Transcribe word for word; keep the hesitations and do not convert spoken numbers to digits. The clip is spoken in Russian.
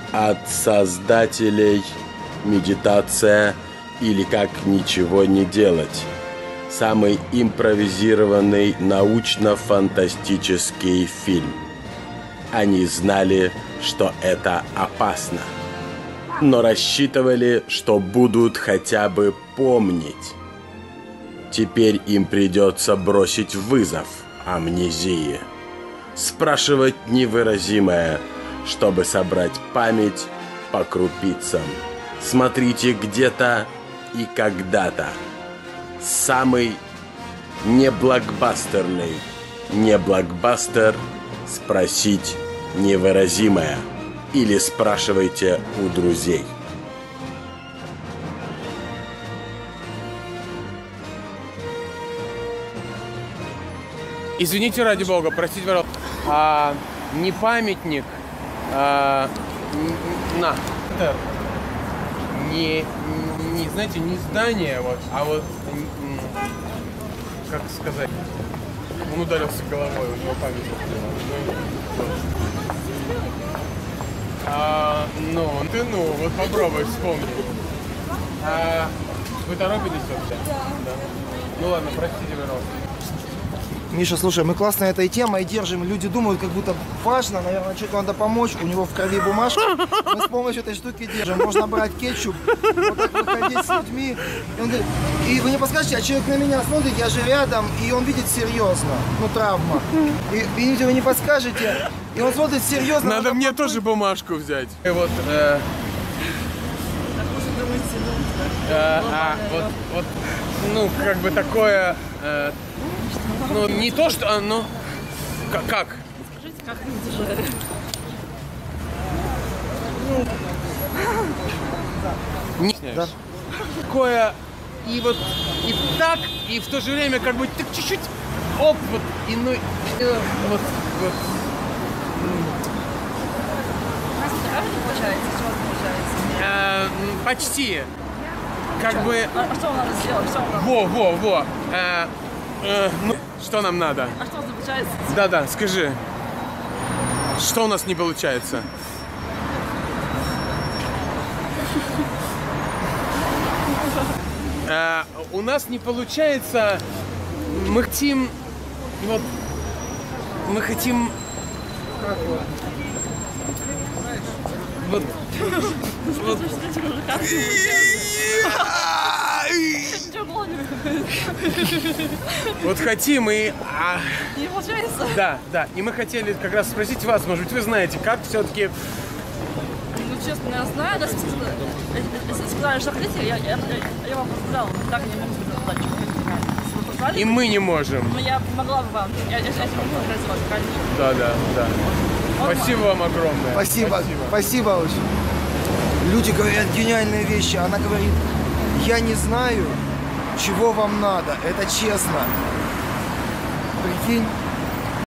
от создателей «Медитация» или «Как ничего не делать». Самый импровизированный научно-фантастический фильм. Они знали, что это опасно, но рассчитывали, что будут хотя бы помнить. Теперь им придется бросить вызов амнезии. Спрашивать невыразимое, чтобы собрать память по крупицам. Смотрите где-то и когда-то. Самый неблокбастерный не блокбастер спросить невыразимое. Или спрашивайте у друзей. Извините, ради бога, простите, пожалуйста. А, не памятник. А, на. Не, не, знаете, не здание, вот, а вот, как сказать, он ударился головой, у него памятник. А, ну, ты ну, вот попробуй вспомнить. А, вы торопитесь вообще? Да. Ну ладно, простите, пожалуйста. Миша, слушай, мы классно этой темой держим. Люди думают, как будто важно, наверное, человеку надо помочь. У него в крови бумажка. Мы с помощью этой штуки держим. Можно брать кетчуп, вот так выходить с людьми. И, он говорит, и вы не подскажете, а человек на меня смотрит, я же рядом, и он видит серьезно. Ну, травма. И, и вы не подскажете, и он смотрит серьезно. Надо, надо мне попробовать. Тоже бумажку взять. И вот, э... э, а, вот, вот, ну, как бы такое... Э... Ну, не то, что... А, ну... Как? как? Скажите, как люди жили? Не... Да. Такое... И вот... И так, и в то же время как бы так чуть-чуть... Оп, вот, и ну... И, вот, вот. У нас это не получается? Что у вас получается? Э, почти. Как что? бы... А, а что надо сделать? Что надо? Во, во, во. Э, э, ну, что нам надо? А что у нас не получается? Да-да, скажи. Что у нас не получается? э, у нас не получается... Мы хотим... Вот... Мы хотим... Как вот? Вот... Вот... Вот хотим и... А... Не получается? Да, да. И мы хотели как раз спросить вас, может быть, вы знаете, как все-таки... Ну, честно, я знаю, да, если сказали, что хотите, я, я, я вам сказала, так не могу сказать, что хотите. И мы не можем. Но я помогла бы вам. Я, я, я не могу организовать, конечно. Да, да, да. Вот спасибо вам огромное. Спасибо, спасибо, спасибо очень. Люди говорят гениальные вещи. Она говорит, я не знаю, чего вам надо. Это честно. Прикинь.